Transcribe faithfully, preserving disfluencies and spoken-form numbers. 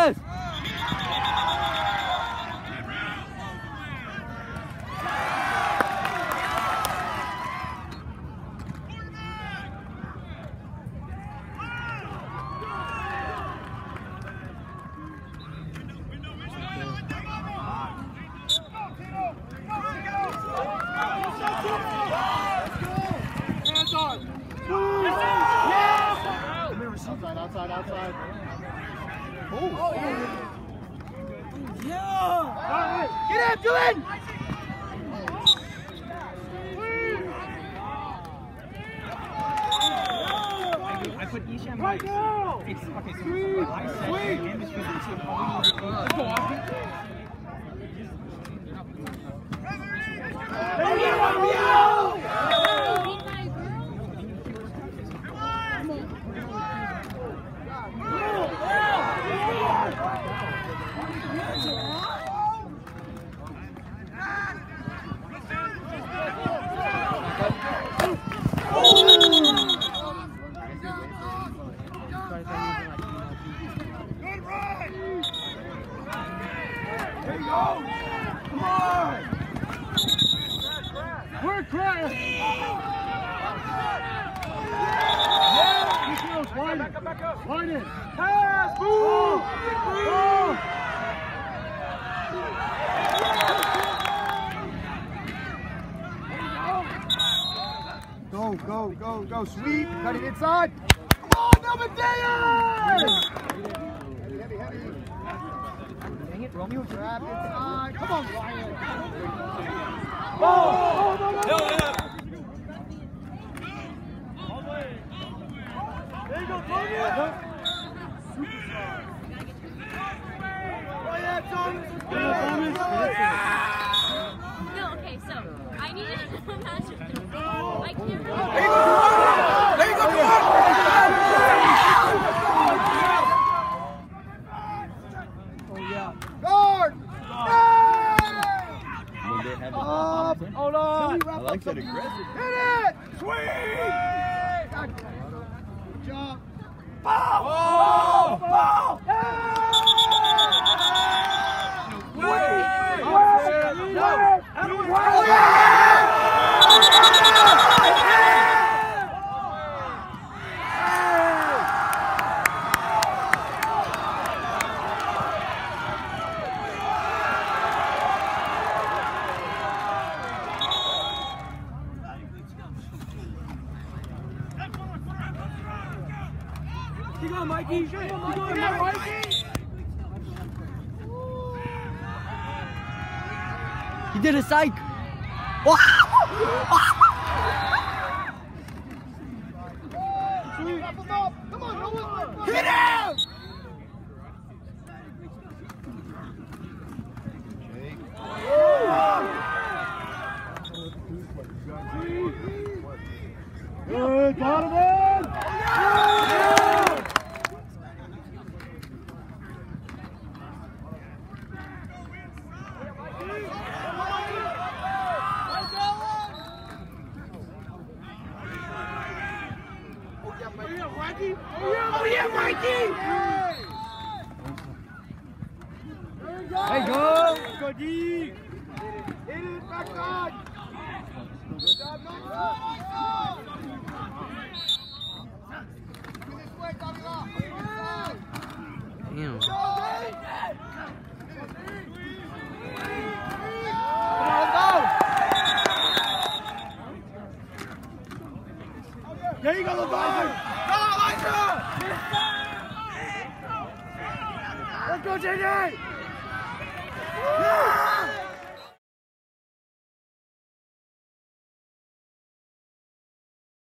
Yes! Outside, outside, outside. Oh, oh yeah! Yeah! Get him, Dylan! I put Isham right now. It's okay. So sweet, I said sweet. And this was let's go off. There you go! Line in. Pass! Move! Move! Go, go, go, go. Sweep. Cut it inside. Come on, Nelmadea! Heavy, heavy. Dang it, Romeo. Trap inside. Come on, Ryan. Oh! Oh, no, no, no. There you go, Tony! No, okay, so I need to imagine. I can't really. There you go! There you go! Oh, yeah. Guard! Will they have a Up! Hold on! I like that aggressive. Hit it! Sweet! Good job. Ball! Ball! Ball! Keep going, Mikey. Keep going, Mikey. He did a psych. Come on, no one. Hit him! Good, Donovan! Oh yeah, Mikey! Hey, go! Go deep! Hit it, back on! Good job, Nova! This way, Davila! Damn. Come on, go! There you go, Leviathan! Go, Elijah! Let's go, J J! Yeah!